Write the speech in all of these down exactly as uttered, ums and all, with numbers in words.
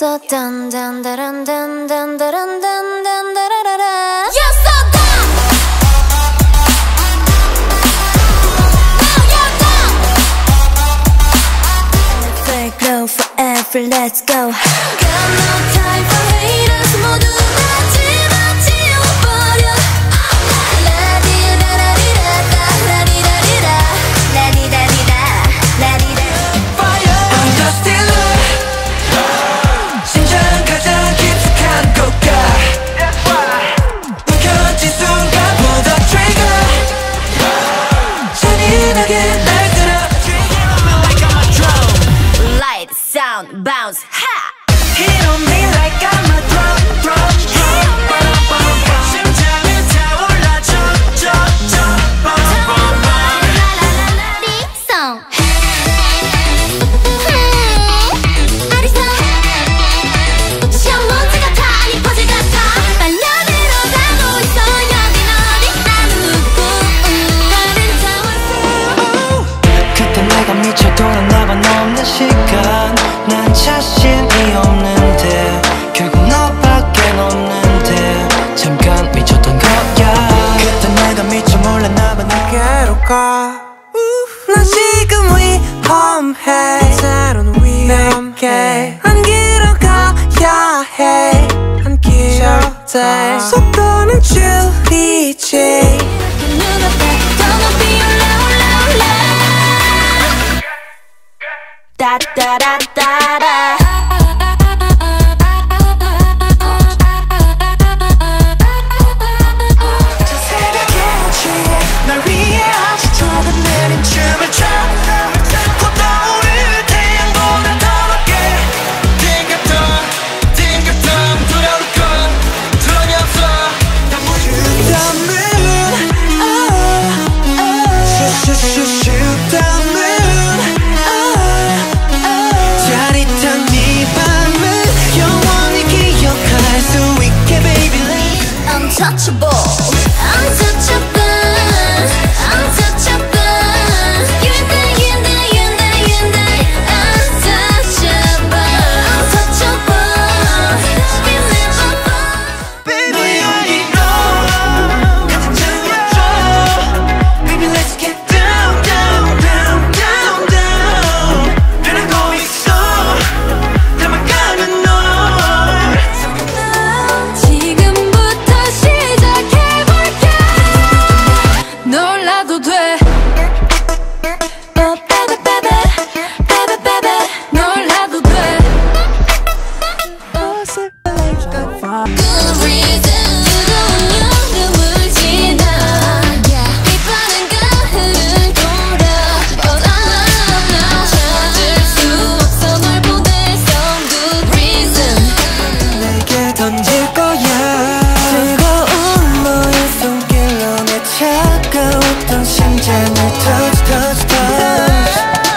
so dun dun dun dun dun dun dun dun dun dun. You're so dumb. Oh, you're dumb. Fake love forever, let's go. Got no time for haters, 모두 다 집어치워버려. 라디라라리라다, 라디라리라, 라디라리라, 라디라. I'm Dusty Love. 심장 가장 깊숙한 곳가. 움켜쥔 순간 pull the trigger. 잔인하게 날 들어. Like I'm a drum. Light, sound, bounce, ha! Hit on me like I'm a drum, drum, drum. Bum, bum, bum. 심장을 타올라 점, 점, 점. Bum, bum, bum. Song. 아리사. 시험 문제 같아 아니 퍼즐 같아. 빨려들어 가고 있어 여긴 어디? 나 누구? 나를 잡았어. 그때 내가 미쳐 돌아나봐 넘는 시간. 난 자신이 없는데 결국 너밖엔 없는데 잠깐 미쳤던 거야. 그때 내가 미쳐 몰랐나봐 내게로 가. 난 지금 위험해. 새로운 위험해. 안기러 가야 해. 안기 절대 속도는 줄이지. 눈앞에 더 높이 올라 올라 올라. 따따라따라. 저 새벽에 취해 날 위해 아주 작은 내린 춤을 춰. 곧 떠오를 태양보다 더 높게. 띵가덩 띵가덩 두려울 건 전혀 없어. 다 무슨 The moon, oh, oh. Shoot, shoot, shoot, shoot the moon, oh, oh. 짜릿한 이 밤을 영원히 기억할 수 있게 baby let's Untouchable, untouchable, untouchable. You're the, you're the, you're the, you're the untouchable, untouchable. Unbelievable. Baby, I know 같은 장면처럼. Baby, let's get down, down, down, down, down. 변하고 있어. 나만 가는 널. 지금부터 시작해볼게. 놀라도 돼. Oh, baby, baby, baby, baby. 놀라도 돼. Good reason. 뜨거운 여름을 지나 빛바랜 가을을 돌아. Oh, no, no, no, no. 찾을 수 없어 널 보낼 some good reason. 내게 던질 거야. 뜨거운 너의 손길로 내 차가웠던 심장을 touch, touch, touch.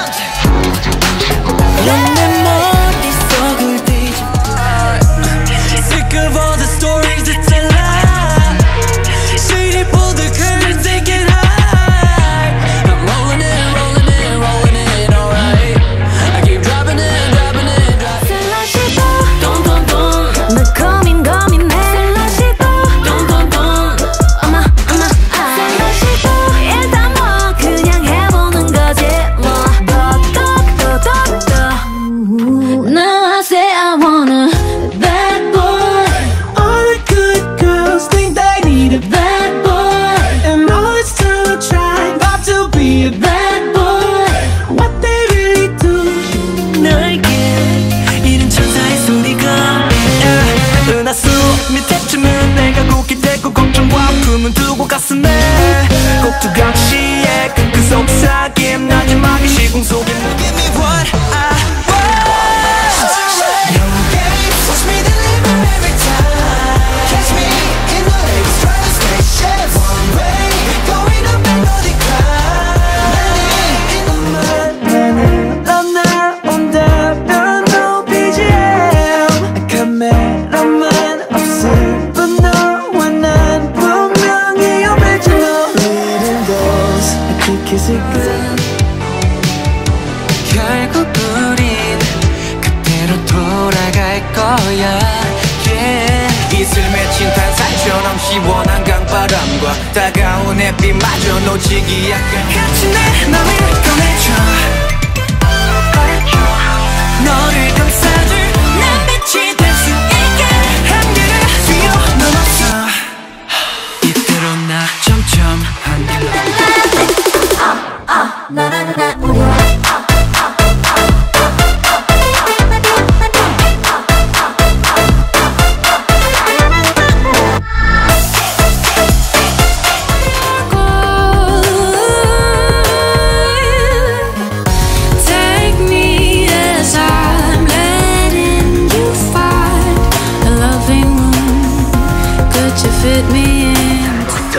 넌 내 머릿속을 뒤집어. Sick of all the stories that tell lie. City for the curtains they get high. I'm rolling it, rolling it, rolling it, alright. I keep dropping it, dropping it, dropping it. 슬라시도 Dun, dun, dun. 늘 고민 고민해. 슬라시도 Dun, dun, dun. 어머 어머 아 슬라시도 일단 뭐 그냥 해보는 거지 뭐. 더더더더더. Now I say I wanna bad boy. All the good girls think they need a Bad boy, and all it's to try not to be a bad boy. what they really do. 너에게 이른 천사의 소리가 yeah. 은하수 밑에쯤은 내가 굳게 대고 걱정과 품은 두고 가슴에 꼭 두각시에 그 속삭임 마지막에 시공 속에 Give me what I want. No games, watch me deliver every time. Catch me in the lakes, try to stay safe. One way, going up and no decline. In the mud, 나는 떠나온다면 no 비지엠. 카메라만 없을 뿐 너와 난 분명히 다가온 햇빛마저 놓치기 약간 같이 내 맘을 꺼내줘 너를 감싸줄 난 빛이 될 수 있게 한계를 뛰어넘었어 이대로 나 점점 한계로 나나나 우리 fit me in